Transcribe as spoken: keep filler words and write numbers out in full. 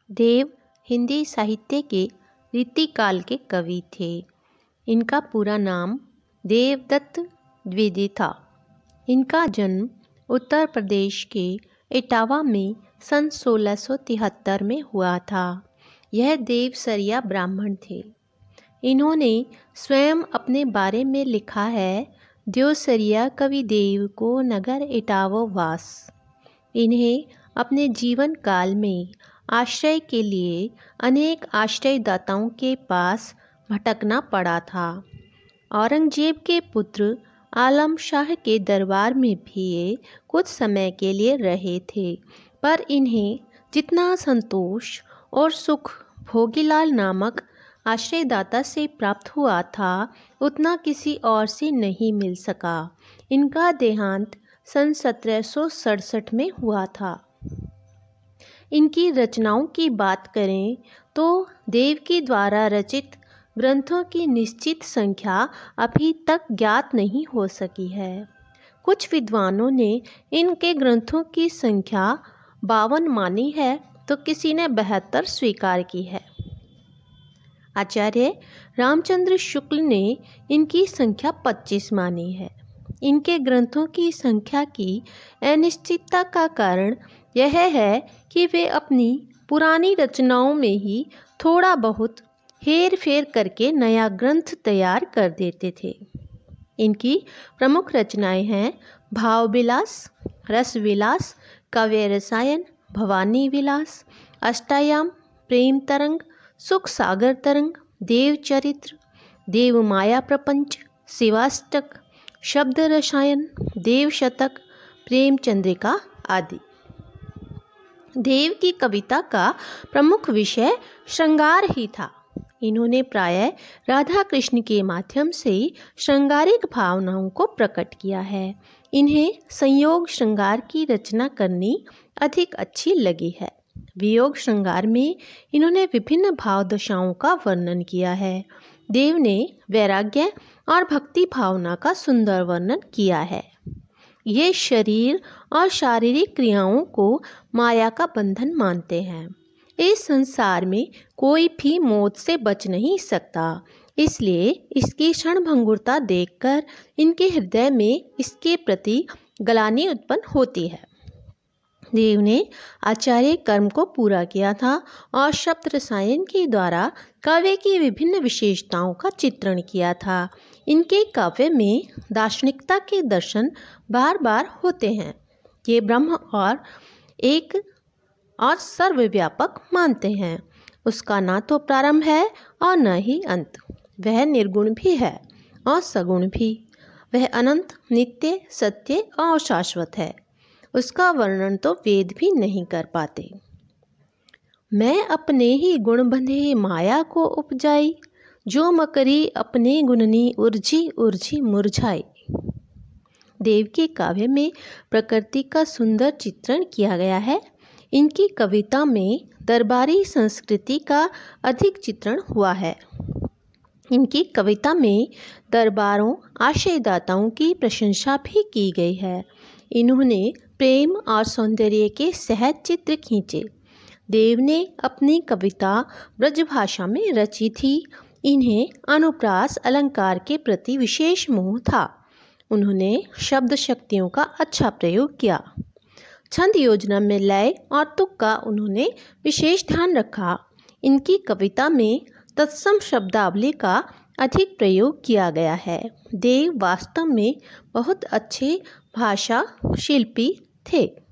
देव हिंदी साहित्य के रीतिकाल के कवि थे। इनका पूरा नाम देवदत्त द्विवेदी था। इनका जन्म उत्तर प्रदेश के इटावा में सन सोलह सौ तिहत्तर में हुआ था। यह देवसरिया ब्राह्मण थे। इन्होंने स्वयं अपने बारे में लिखा है, देवसरिया कवि देव को नगर इटावा वास। इन्हें अपने जीवन काल में आश्रय के लिए अनेक आश्रयदाताओं के पास भटकना पड़ा था। औरंगजेब के पुत्र आलम शाह के दरबार में भी ये कुछ समय के लिए रहे थे, पर इन्हें जितना संतोष और सुख भोगीलाल नामक आश्रयदाता से प्राप्त हुआ था, उतना किसी और से नहीं मिल सका। इनका देहांत सन सत्रह सौ सड़सठ में हुआ था। इनकी रचनाओं की बात करें तो देव के द्वारा रचित ग्रंथों की निश्चित संख्या अभी तक ज्ञात नहीं हो सकी है। कुछ विद्वानों ने इनके ग्रंथों की संख्या बावन मानी है, तो किसी ने बहत्तर स्वीकार की है। आचार्य रामचंद्र शुक्ल ने इनकी संख्या पच्चीस मानी है। इनके ग्रंथों की संख्या की अनिश्चितता का कारण यह है कि वे अपनी पुरानी रचनाओं में ही थोड़ा बहुत हेर फेर करके नया ग्रंथ तैयार कर देते थे। इनकी प्रमुख रचनाएं हैं भाव विलास, रस विलास, काव्य रसायन, भवानी विलास, अष्टायाम, प्रेम तरंग, सुख सागर तरंग, देव चरित्र, देव माया प्रपंच, शिवाष्टक, शब्द रसायन, देव शतक, प्रेम चंद्रिका आदि। देव की कविता का प्रमुख विषय श्रृंगार ही था। इन्होंने प्रायः राधा कृष्ण के माध्यम से श्रृंगारिक भावनाओं को प्रकट किया है। इन्हें संयोग श्रृंगार की रचना करनी अधिक अच्छी लगी है। वियोग श्रृंगार में इन्होंने विभिन्न भाव दशाओं का वर्णन किया है। देव ने वैराग्य और भक्ति भावना का सुंदर वर्णन किया है। ये शरीर और शारीरिक क्रियाओं को माया का बंधन मानते हैं। इस संसार में कोई भी मौत से बच नहीं सकता, इसलिए इसकी क्षणभंगुरता देखकर इनके हृदय में इसके प्रति ग्लानि उत्पन्न होती है। देव ने आचार्य कर्म को पूरा किया था और शब्द रसायन के द्वारा काव्य की विभिन्न विशेषताओं का चित्रण किया था। इनके काव्य में दार्शनिकता के दर्शन बार बार होते हैं। ये ब्रह्म और एक और सर्वव्यापक मानते हैं। उसका ना तो प्रारंभ है और न ही अंत। वह निर्गुण भी है और सगुण भी। वह अनंत, नित्य, सत्य और शाश्वत है। उसका वर्णन तो वेद भी नहीं कर पाते। मैं अपने ही गुण बंधे माया को उपजाई, जो मकरी अपने गुणनी उर्जी उर्जी मुरझाई। देव के काव्य में प्रकृति का सुंदर चित्रण किया गया है। इनकी कविता में दरबारी संस्कृति का अधिक चित्रण हुआ है। इनकी कविता में दरबारों, आश्रयदाताओं की प्रशंसा भी की गई है। इन्होंने प्रेम और सौंदर्य के सहज चित्र खींचे। देव ने अपनी कविता ब्रजभाषा में रची थी। इन्हें अनुप्रास अलंकार के प्रति विशेष मोह था। उन्होंने शब्द शक्तियों का अच्छा प्रयोग किया। छंद योजना में लय और तुक का उन्होंने विशेष ध्यान रखा। इनकी कविता में तत्सम शब्दावली का अधिक प्रयोग किया गया है। देव वास्तव में बहुत अच्छे भाषा शिल्पी थे।